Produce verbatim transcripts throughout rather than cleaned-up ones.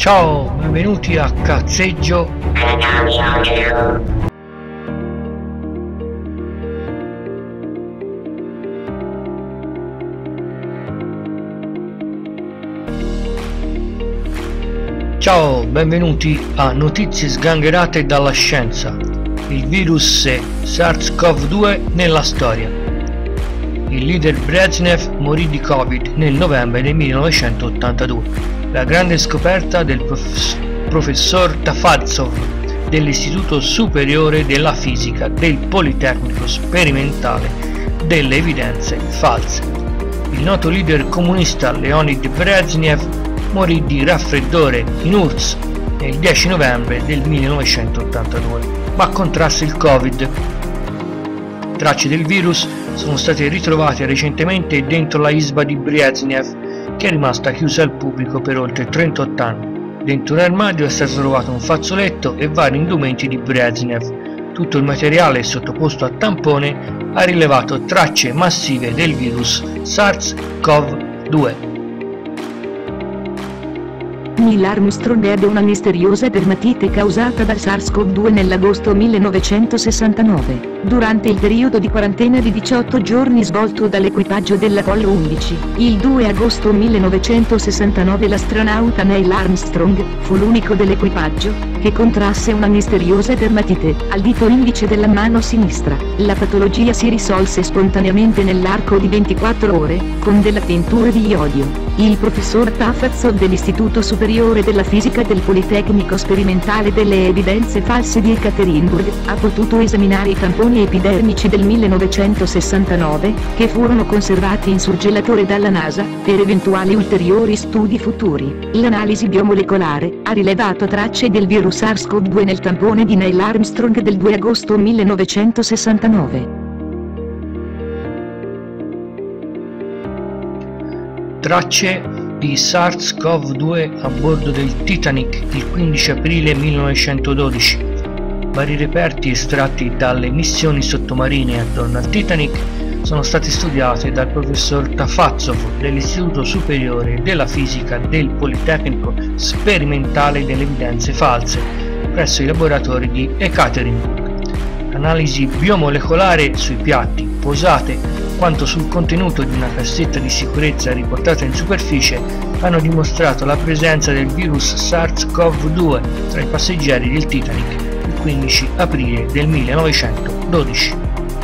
Ciao, benvenuti a Cazzeggio. Ciao, benvenuti a Notizie sgangherate dalla scienza. Il virus SARS-CoV due nella storia. Il leader Brezhnev morì di Covid nel novembre del millenovecentottantadue. La grande scoperta del prof professor Tafazov dell'Istituto Superiore della Fisica del Politecnico Sperimentale delle Evidenze False. Il noto leader comunista Leonid Brezhnev morì di raffreddore in U R S S il dieci novembre del millenovecentottantadue, ma contrasse il Covid. Tracce del virus sono state ritrovate recentemente dentro la isba di Brezhnev, che è rimasta chiusa al pubblico per oltre trentotto anni. Dentro un armadio è stato trovato un fazzoletto e vari indumenti di Brezhnev. Tutto il materiale sottoposto a tampone ha rilevato tracce massive del virus SARS-CoV due. Neil Armstrong ebbe una misteriosa dermatite causata dal SARS-CoV due nell'agosto millenovecentosessantanove, durante il periodo di quarantena di diciotto giorni svolto dall'equipaggio dell'Apollo undici. Il due agosto millenovecentosessantanove l'astronauta Neil Armstrong fu l'unico dell'equipaggio che contrasse una misteriosa dermatite al dito indice della mano sinistra. La patologia si risolse spontaneamente nell'arco di ventiquattro ore, con della tintura di iodio. Il professor Tafazov dell'Istituto Superiore della Fisica del Politecnico Sperimentale delle Evidenze False di Ekaterinburg ha potuto esaminare i tamponi epidermici del millenovecentosessantanove, che furono conservati in surgelatore dalla NASA, per eventuali ulteriori studi futuri. L'analisi biomolecolare ha rilevato tracce del virus SARS-CoV due nel tampone di Neil Armstrong del due agosto millenovecentosessantanove. Tracce di SARS-CoV due a bordo del Titanic il quindici aprile millenovecentododici. Vari reperti estratti dalle missioni sottomarine attorno al Titanic sono stati studiati dal professor Tafazov dell'Istituto Superiore della Fisica del Politecnico Sperimentale delle Evidenze False presso i laboratori di Ekaterinburg. Analisi biomolecolare sui piatti, posate, quanto sul contenuto di una cassetta di sicurezza riportata in superficie hanno dimostrato la presenza del virus SARS-CoV due tra i passeggeri del Titanic il quindici aprile del millenovecentododici.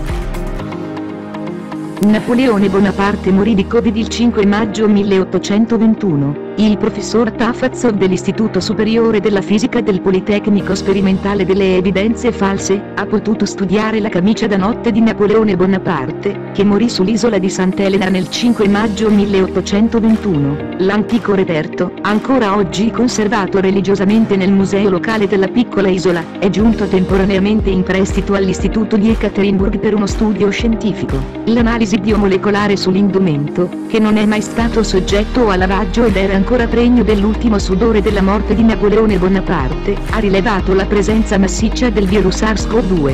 Napoleone Bonaparte morì di Covid il cinque maggio milleottocentoventuno. Il professor Tafazov dell'Istituto Superiore della Fisica del Politecnico Sperimentale delle Evidenze False ha potuto studiare la camicia da notte di Napoleone Bonaparte, che morì sull'isola di Sant'Elena nel cinque maggio milleottocentoventuno. L'antico reperto, ancora oggi conservato religiosamente nel museo locale della piccola isola, è giunto temporaneamente in prestito all'Istituto di Ekaterinburg per uno studio scientifico. L'analisi biomolecolare sull'indumento, che non è mai stato soggetto a lavaggio ed era ancora pregno dell'ultimo sudore della morte di Napoleone Bonaparte, ha rilevato la presenza massiccia del virus SARS-CoV due.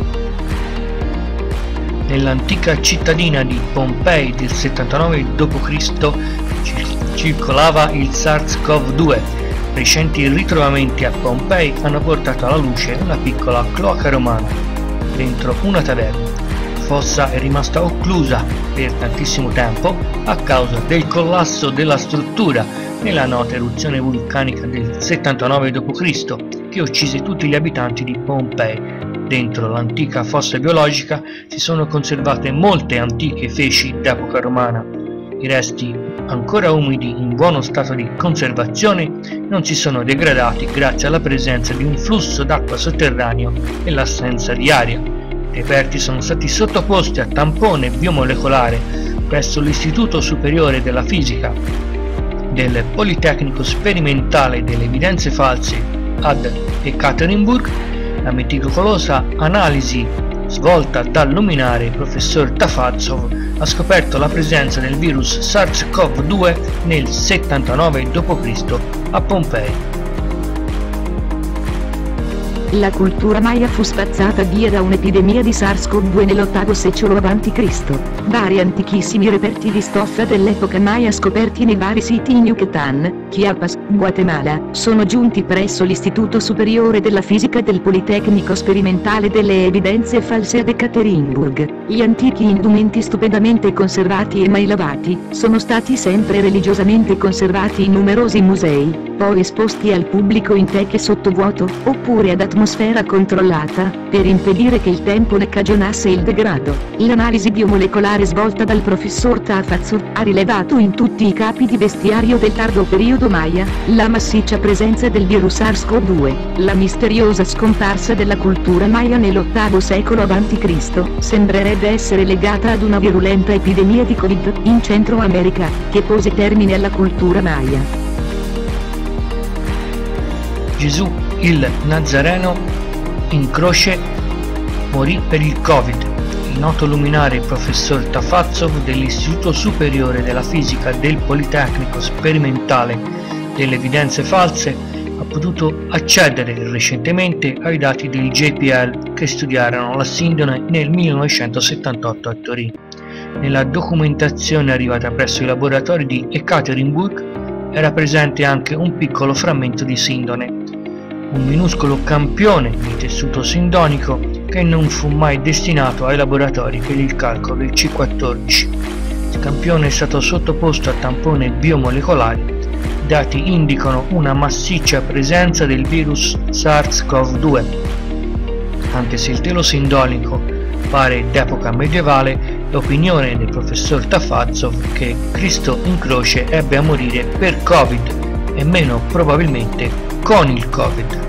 Nell'antica cittadina di Pompei del settantanove dopo Cristo circolava il SARS-CoV due. Recenti ritrovamenti a Pompei hanno portato alla luce una piccola cloaca romana dentro una taverna. La fossa è rimasta occlusa per tantissimo tempo a causa del collasso della struttura nella nota eruzione vulcanica del settantanove dopo Cristo che uccise tutti gli abitanti di Pompei. Dentro l'antica fossa biologica si sono conservate molte antiche feci d'epoca romana. I resti, ancora umidi in buono stato di conservazione, non si sono degradati grazie alla presenza di un flusso d'acqua sotterraneo e l'assenza di aria. I reperti sono stati sottoposti a tampone biomolecolare presso l'Istituto Superiore della Fisica del Politecnico Sperimentale delle Evidenze False ad Ekaterinburg. La meticolosa analisi svolta dal luminare professor Tafazov ha scoperto la presenza del virus SARS-CoV due nel settantanove dopo Cristo a Pompei. La cultura Maya fu spazzata via da un'epidemia di SARS-CoV due nell'ottavo secolo avanti Cristo Vari antichissimi reperti di stoffa dell'epoca Maya scoperti nei vari siti in Yucatan, Chiapas, Guatemala, sono giunti presso l'Istituto Superiore della Fisica del Politecnico Sperimentale delle Evidenze False ad Ekaterinburg. Gli antichi indumenti stupendamente conservati e mai lavati, sono stati sempre religiosamente conservati in numerosi musei, poi esposti al pubblico in teche sottovuoto, oppure ad atmosfera controllata, per impedire che il tempo ne cagionasse il degrado. L'analisi biomolecolare svolta dal professor Tafazov ha rilevato in tutti i capi di bestiario del tardo periodo Maya, la massiccia presenza del virus SARS-CoV due, la misteriosa scomparsa della cultura Maya nell'ottavo secolo avanti Cristo sembrerebbe essere legata ad una virulenta epidemia di Covid in Centro America, che pose termine alla cultura Maya. Gesù, il Nazareno, in croce, morì per il Covid. Il noto luminare professor Tafazov dell'Istituto Superiore della Fisica del Politecnico Sperimentale delle Evidenze False ha potuto accedere recentemente ai dati del J P L che studiarono la sindone nel millenovecentosettantotto a Torino. Nella documentazione arrivata presso i laboratori di Ekaterinburg era presente anche un piccolo frammento di sindone, un minuscolo campione di tessuto sindonico che non fu mai destinato ai laboratori per il calcolo del C quattordici. Il campione è stato sottoposto a tampone biomolecolare. I dati indicano una massiccia presenza del virus SARS-CoV due. Anche se il telo sindonico pare d'epoca medievale, l'opinione del professor Tafazov che Cristo in croce ebbe a morire per Covid e meno probabilmente con il Covid.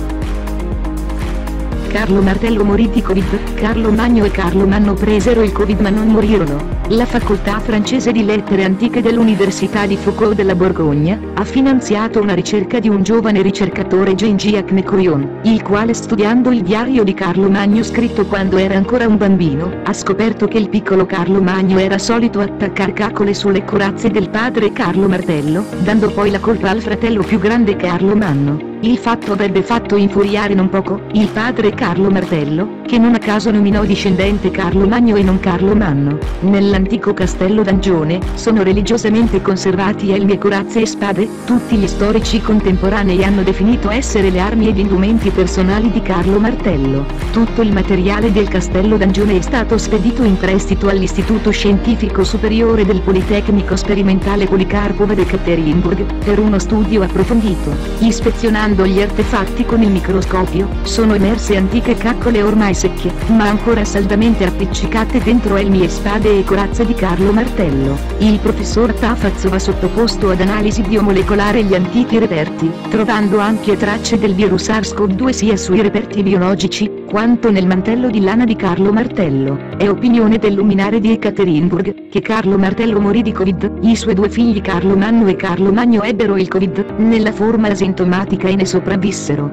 Carlo Martello morì di Covid. Carlo Magno e Carlo Manno presero il Covid ma non morirono. La facoltà francese di lettere antiche dell'Università di Foucault della Borgogna ha finanziato una ricerca di un giovane ricercatore Jean-Jacques Mecoyon, il quale, studiando il diario di Carlo Magno scritto quando era ancora un bambino, ha scoperto che il piccolo Carlo Magno era solito attaccare caccole sulle corazze del padre Carlo Martello, dando poi la colpa al fratello più grande Carlo Manno. Il fatto avrebbe fatto infuriare non poco il padre Carlo Martello, che non a caso nominò discendente Carlo Magno e non Carlo Manno. Nell'antico castello d'Angione sono religiosamente conservati elmi e corazze e spade. Tutti gli storici contemporanei hanno definito essere le armi ed indumenti personali di Carlo Martello. Tutto il materiale del castello d'Angione è stato spedito in prestito all'Istituto Scientifico Superiore del Politecnico Sperimentale Policarpo ad Ekaterinburg per uno studio approfondito. Ispezionando gli artefatti con il microscopio, sono emerse antiche caccole ormai secche, ma ancora saldamente appiccicate dentro elmi e spade e corazze di Carlo Martello. Il professor Tafazov ha sottoposto ad analisi biomolecolare gli antichi reperti, trovando ampie tracce del virus SARS-CoV due sia sui reperti biologici, quanto nel mantello di lana di Carlo Martello. È opinione del luminare di Ekaterinburg che Carlo Martello morì di Covid. I suoi due figli Carlo Manno e Carlo Magno ebbero il Covid nella forma asintomatica e ne sopravvissero.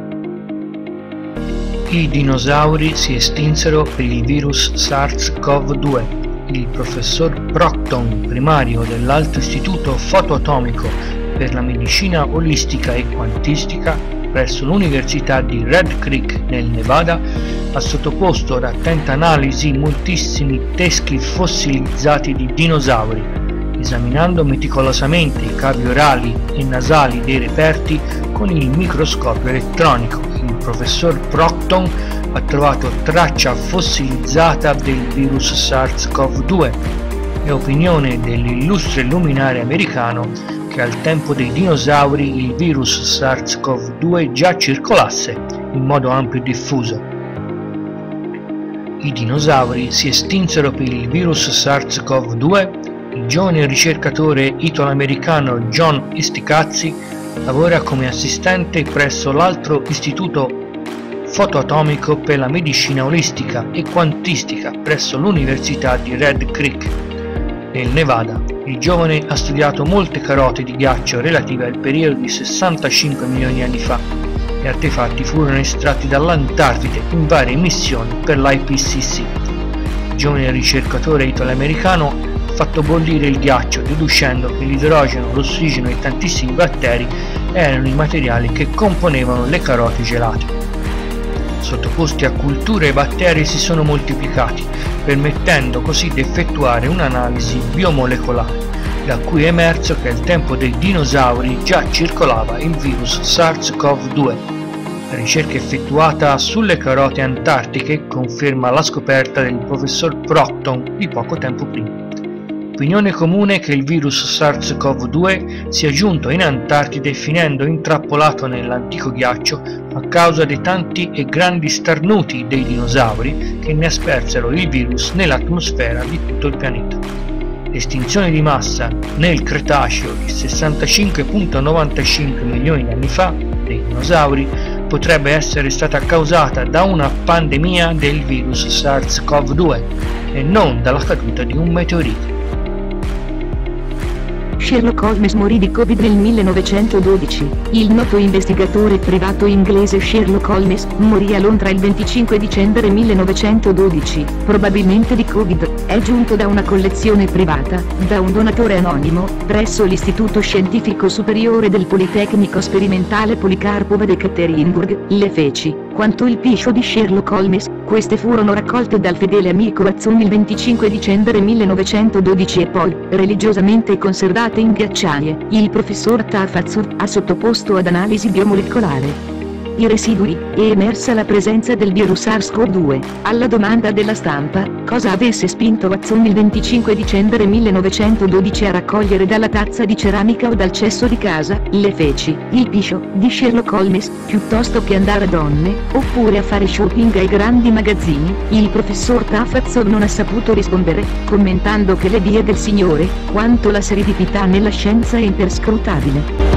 I dinosauri si estinsero per il virus SARS-CoV due. Il professor Procton, primario dell'Alto Istituto Fotoatomico per la Medicina Olistica e Quantistica presso l'Università di Red Creek nel Nevada, ha sottoposto ad attenta analisi moltissimi teschi fossilizzati di dinosauri, esaminando meticolosamente i cavi orali e nasali dei reperti con il microscopio elettronico. Il professor Procton ha trovato traccia fossilizzata del virus SARS-CoV due. È opinione dell'illustre luminare americano che al tempo dei dinosauri il virus SARS-CoV due già circolasse in modo ampio e diffuso. I dinosauri si estinsero per il virus SARS-CoV due. Il giovane ricercatore italo-americano John Isticazzi lavora come assistente presso l'altro istituto fotoatomico per la medicina olistica e quantistica presso l'Università di Red Creek nel Nevada. Il giovane ha studiato molte carote di ghiaccio relative al periodo di sessantacinque milioni di anni fa. Gli artefatti furono estratti dall'Antartide in varie missioni per l'I P C C. Il giovane ricercatore italo-americano ha fatto bollire il ghiaccio, deducendo che l'idrogeno, l'ossigeno e tantissimi batteri erano i materiali che componevano le carote gelate. sottoposti a culture e batteri si sono moltiplicati, permettendo così di effettuare un'analisi biomolecolare, da cui è emerso che al tempo dei dinosauri già circolava il virus SARS-CoV due. La ricerca effettuata sulle carote antartiche conferma la scoperta del professor Procton di poco tempo prima. Opinione comune che il virus SARS-CoV due sia giunto in Antartide finendo intrappolato nell'antico ghiaccio a causa dei tanti e grandi starnuti dei dinosauri che ne aspersero il virus nell'atmosfera di tutto il pianeta. L'estinzione di massa nel Cretaceo di sessantacinque virgola novantacinque milioni di anni fa dei dinosauri potrebbe essere stata causata da una pandemia del virus SARS-CoV due e non dalla caduta di un meteorite. Sherlock Holmes morì di Covid nel millenovecentododici. Il noto investigatore privato inglese Sherlock Holmes morì a Londra il venticinque dicembre millenovecentododici, probabilmente di Covid. È giunto da una collezione privata, da un donatore anonimo, presso l'Istituto Scientifico Superiore del Politecnico Sperimentale Policarpo di Ekaterinburg, le feci, quanto il piscio di Sherlock Holmes. Queste furono raccolte dal fedele amico Watson il venticinque dicembre millenovecentododici e poi, religiosamente conservate in ghiacciaie, il professor Tafazzo ha sottoposto ad analisi biomolecolare i residui, è emersa la presenza del virus SARS-CoV due. Alla domanda della stampa, cosa avesse spinto Watson il venticinque dicembre millenovecentododici a raccogliere dalla tazza di ceramica o dal cesso di casa, le feci, il piscio, di Sherlock Holmes, piuttosto che andare a donne, oppure a fare shopping ai grandi magazzini, il professor Tafazzo non ha saputo rispondere, commentando che le vie del Signore, quanto la serendipità nella scienza è imperscrutabile.